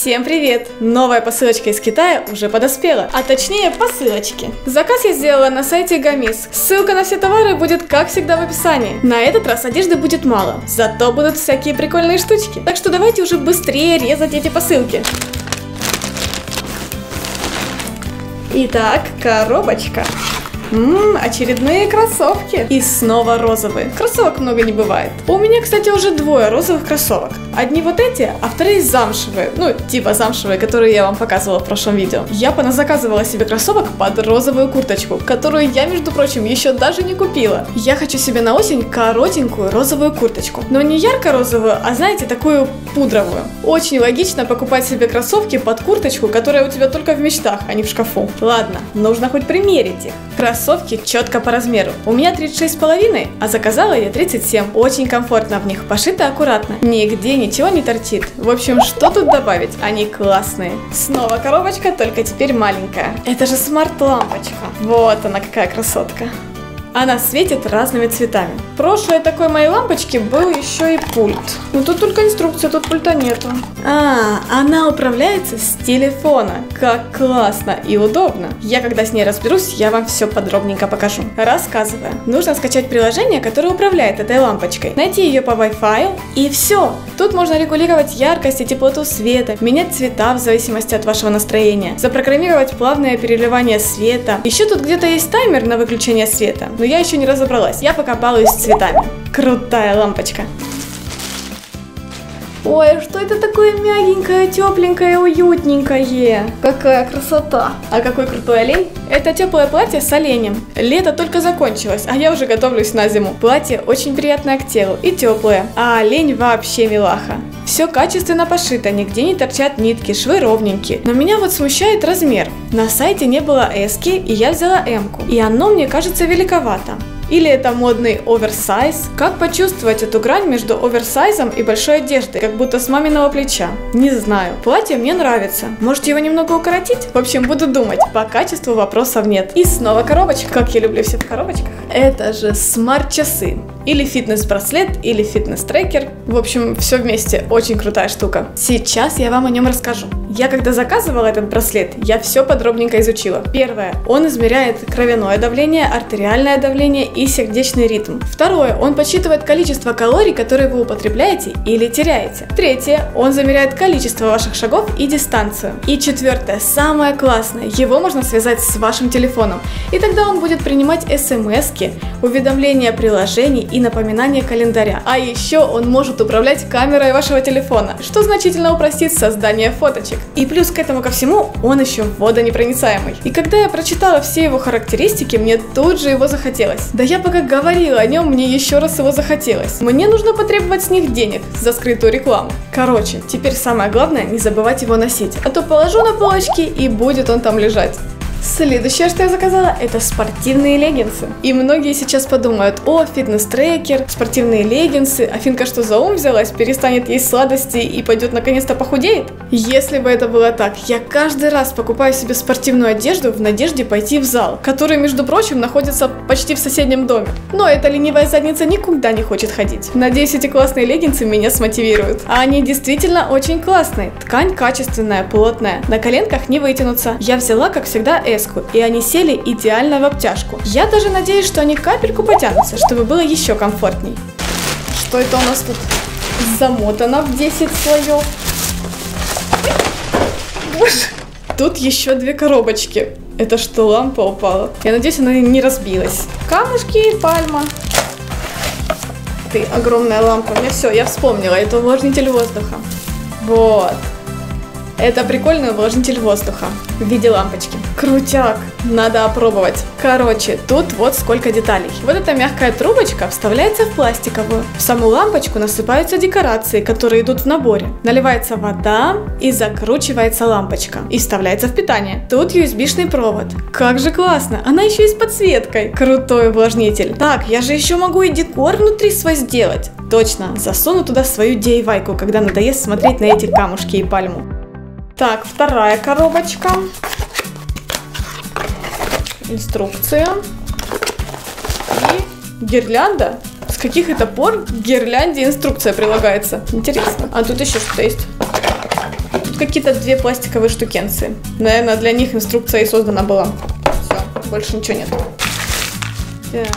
Всем привет! Новая посылочка из Китая уже подоспела, а точнее посылочки. Заказ я сделала на сайте Гамис. Ссылка на все товары будет, как всегда, в описании. На этот раз одежды будет мало, зато будут всякие прикольные штучки. Так что давайте уже быстрее резать эти посылки. Итак, коробочка. Очередные кроссовки. И снова розовые. Кроссовок много не бывает. У меня, кстати, уже двое розовых кроссовок. Одни вот эти, а вторые замшевые. Ну, типа замшевые, которые я вам показывала в прошлом видео. Я поназаказывала себе кроссовок под розовую курточку, которую я, между прочим, еще даже не купила. Я хочу себе на осень коротенькую розовую курточку. Но не ярко-розовую, а, знаете, такую пудровую. Очень логично покупать себе кроссовки под курточку, которая у тебя только в мечтах, а не в шкафу. Ладно, нужно хоть примерить их. Кроссовки четко по размеру. У меня 36,5, а заказала я 37. Очень комфортно в них, пошито аккуратно. Нигде ничего не торчит. В общем, что тут добавить? Они классные. Снова коробочка, только теперь маленькая. Это же смарт-лампочка. Вот она какая красотка. Она светит разными цветами. Прошлой такой моей лампочки был еще и пульт. Но тут только инструкция, тут пульта нету. Она управляется с телефона. Как классно и удобно. Я когда с ней разберусь, я вам все подробненько покажу. Рассказываю. Нужно скачать приложение, которое управляет этой лампочкой. Найти ее по Wi-Fi и все. Тут можно регулировать яркость и теплоту света, менять цвета в зависимости от вашего настроения, запрограммировать плавное переливание света. Еще тут где-то есть таймер на выключение света. Но я еще не разобралась, я пока балуюсь с цветами. Крутая лампочка. Ой, что это такое мягенькое, тепленькое, уютненькое? Какая красота! А какой крутой олень? Это теплое платье с оленем. Лето только закончилось, а я уже готовлюсь на зиму. Платье очень приятное к телу и теплое, а олень вообще милаха. Все качественно пошито, нигде не торчат нитки, швы ровненькие. Но меня вот смущает размер. На сайте не было эски, и я взяла эмку. И оно мне кажется великовато. Или это модный оверсайз? Как почувствовать эту грань между оверсайзом и большой одеждой, как будто с маминого плеча? Не знаю. Платье мне нравится. Может его немного укоротить? В общем, буду думать. По качеству вопросов нет. И снова коробочка. Как я люблю все в коробочках. Это же смарт-часы. Или фитнес-браслет, или фитнес-трекер. В общем, все вместе. Очень крутая штука. Сейчас я вам о нем расскажу. Я когда заказывала этот браслет, я все подробненько изучила. Первое. Он измеряет кровяное давление, артериальное давление и сердечный ритм. Второе. Он подсчитывает количество калорий, которые вы употребляете или теряете. Третье. Он замеряет количество ваших шагов и дистанцию. И четвертое. Самое классное. Его можно связать с вашим телефоном. И тогда он будет принимать смс-ки, уведомления приложений и напоминания календаря. А еще он может управлять камерой вашего телефона, что значительно упростит создание фоточек. И плюс к этому ко всему, он еще водонепроницаемый. И когда я прочитала все его характеристики, мне тут же его захотелось. Да я пока говорила о нем, мне еще раз его захотелось. Мне нужно потребовать с них денег за скрытую рекламу. Короче, теперь самое главное не забывать его носить, а то положу на полочки и будет он там лежать. Следующее, что я заказала, это спортивные леггинсы. И многие сейчас подумают: о, фитнес-трекер, спортивные леггинсы, Афинка что за ум взялась, перестанет есть сладости и пойдет наконец-то похудеет? Если бы это было так, я каждый раз покупаю себе спортивную одежду в надежде пойти в зал, который, между прочим, находится почти в соседнем доме. Но эта ленивая задница никуда не хочет ходить. Надеюсь, эти классные леггинсы меня смотивируют. А они действительно очень классные. Ткань качественная, плотная, на коленках не вытянутся. Я взяла, как всегда, эску, и они сели идеально в обтяжку. Я даже надеюсь, что они капельку потянутся, чтобы было еще комфортней. Что это у нас тут замотано в 10 слоев? Боже. Тут еще две коробочки. Это что, лампа упала? Я надеюсь, она не разбилась. Камушки и пальма. Ты, огромная лампа. Мне все, я вспомнила. Это увлажнитель воздуха. Вот. Это прикольный увлажнитель воздуха в виде лампочки. Крутяк! Надо опробовать. Короче, тут вот сколько деталей. Вот эта мягкая трубочка вставляется в пластиковую. В саму лампочку насыпаются декорации, которые идут в наборе. Наливается вода и закручивается лампочка. И вставляется в питание. Тут USB-шный провод. Как же классно! Она еще и с подсветкой. Крутой увлажнитель. Так, я же еще могу и декор внутри свой сделать. Точно, засуну туда свою DIY-ку, когда надоест смотреть на эти камушки и пальму. Так, вторая коробочка. Инструкция. И гирлянда. С каких это пор к гирлянде инструкция прилагается? Интересно. А тут еще что-то есть. тут какие-то две пластиковые штукенции. Наверное, для них инструкция и создана была. Все, больше ничего нет. Так.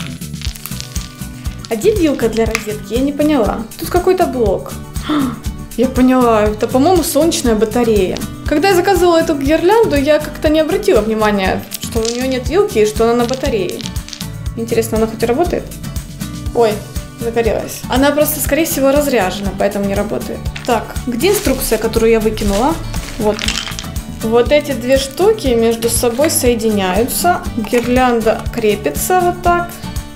А где вилка для розетки? Я не поняла. Тут какой-то блок. Я поняла, это, по-моему, солнечная батарея. Когда я заказывала эту гирлянду, я как-то не обратила внимания, что у нее нет вилки и что она на батарее. Интересно, она хоть работает? Ой, загорелась. Она просто, скорее всего, разряжена, поэтому не работает. Так, где инструкция, которую я выкинула? Вот. Вот эти две штуки между собой соединяются. Гирлянда крепится вот так.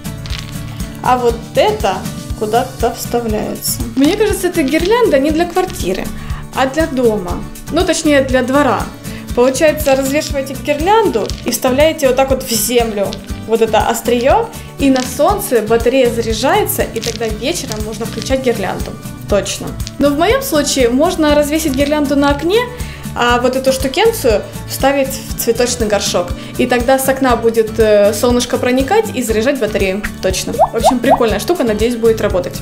А вот это куда-то вставляется. Мне кажется, эта гирлянда не для квартиры, а для дома. Ну, точнее, для двора. Получается, развешиваете гирлянду и вставляете вот так вот в землю. Вот это острие, и на солнце батарея заряжается, и тогда вечером можно включать гирлянду. Точно. Но в моем случае можно развесить гирлянду на окне, а вот эту штукенцию вставить в цветочный горшок. И тогда с окна будет солнышко проникать и заряжать батарею. Точно. В общем, прикольная штука, надеюсь, будет работать.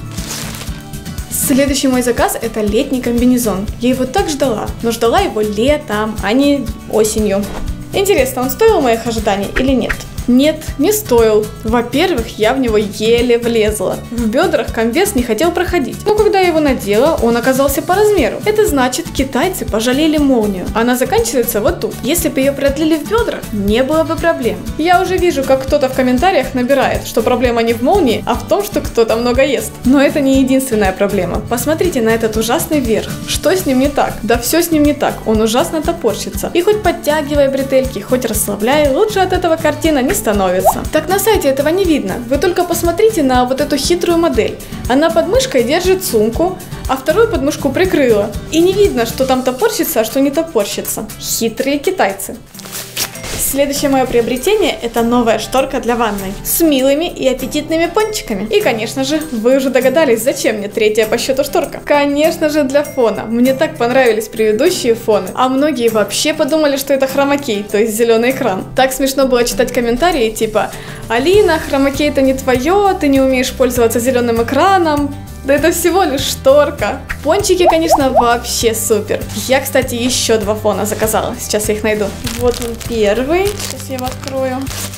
Следующий мой заказ – это летний комбинезон. Я его так ждала, но ждала его летом, а не осенью. Интересно, он стоил моих ожиданий или нет? Нет, не стоил. Во-первых, я в него еле влезла. В бедрах комбез не хотел проходить. Но когда я его надела, он оказался по размеру. Это значит, китайцы пожалели молнию. Она заканчивается вот тут. Если бы ее продлили в бедрах, не было бы проблем. Я уже вижу, как кто-то в комментариях набирает, что проблема не в молнии, а в том, что кто-то много ест. Но это не единственная проблема. Посмотрите на этот ужасный верх. Что с ним не так? Да все с ним не так. Он ужасно топорщится. И хоть подтягивай бретельки, хоть расслабляй, лучше от этого картина не становится. Так на сайте этого не видно. Вы только посмотрите на вот эту хитрую модель. Она под мышкой держит сумку, а вторую подмышку прикрыла. И не видно, что там топорщится, а что не топорщится. Хитрые китайцы. Следующее мое приобретение – это новая шторка для ванной с милыми и аппетитными пончиками. И, конечно же, вы уже догадались, зачем мне третья по счету шторка. Конечно же, для фона. Мне так понравились предыдущие фоны, а многие вообще подумали, что это хромакей, то есть зеленый экран. Так смешно было читать комментарии типа «Алина, хромакей это не твое, ты не умеешь пользоваться зеленым экраном». Да это всего лишь шторка. Пончики, конечно, вообще супер. Я, кстати, еще два фона заказала. Сейчас я их найду. Вот он первый. Сейчас я его открою.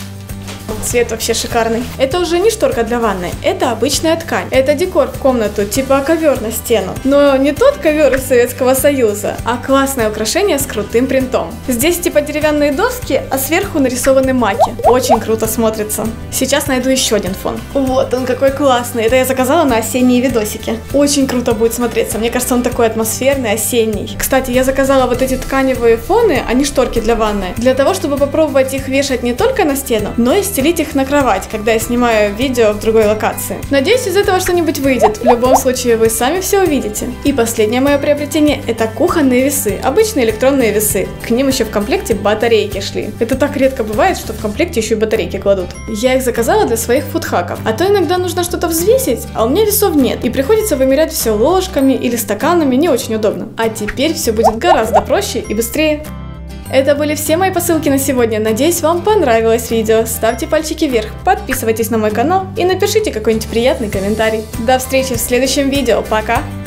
Цвет вообще шикарный. Это уже не шторка для ванны, это обычная ткань. Это декор в комнату, типа ковер на стену. Но не тот ковер из Советского Союза, а классное украшение с крутым принтом. Здесь типа деревянные доски, а сверху нарисованы маки. Очень круто смотрится. Сейчас найду еще один фон. Вот он какой классный. Это я заказала на осенние видосики. Очень круто будет смотреться. Мне кажется, он такой атмосферный, осенний. Кстати, я заказала вот эти тканевые фоны, а не шторки для ванны, для того, чтобы попробовать их вешать не только на стену, но и стелить их на кровать, когда я снимаю видео в другой локации. Надеюсь, из этого что-нибудь выйдет. В любом случае, вы сами все увидите. И последнее мое приобретение – это кухонные весы. Обычные электронные весы. К ним еще в комплекте батарейки шли. Это так редко бывает, что в комплекте еще и батарейки кладут. Я их заказала для своих фудхаков. А то иногда нужно что-то взвесить, а у меня весов нет. И приходится вымерять все ложками или стаканами, не очень удобно. А теперь все будет гораздо проще и быстрее. Это были все мои посылки на сегодня. Надеюсь, вам понравилось видео. Ставьте пальчики вверх, подписывайтесь на мой канал и напишите какой-нибудь приятный комментарий. До встречи в следующем видео. Пока!